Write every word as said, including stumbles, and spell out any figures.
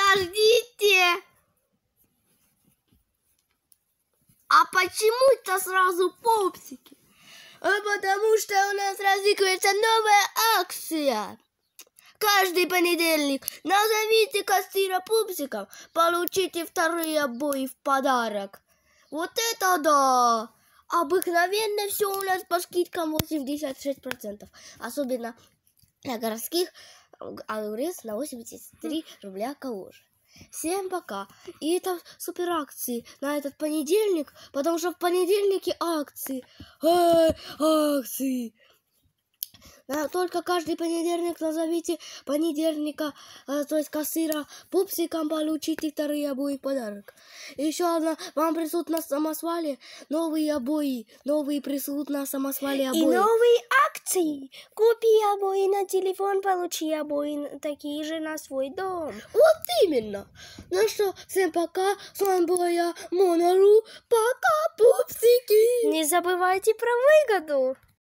Подождите. А почему это сразу пупсики? А потому что у нас разыгрывается новая акция. Каждый понедельник назовите кассира пупсиком, получите вторые обои в подарок. Вот это да! Обыкновенно все у нас по скидкам восемьдесят шесть процентов. Особенно для городских огурец на восемьдесят три рубля калоши. Всем пока. И это супер акции на этот понедельник, потому что в понедельнике акции. Ай, акции. Только каждый понедельник назовите понедельника, то есть кассира пупсиком, получите вторые обои в подарок. Еще одна, вам присут на самосвале новые обои, новые присут на самосвале обои. И новые акции. Купи обои на телефон, получи обои такие же на свой дом. Вот именно. Ну что, всем пока. С вами была я, Монару. Пока, пупсики. Не забывайте про выгоду.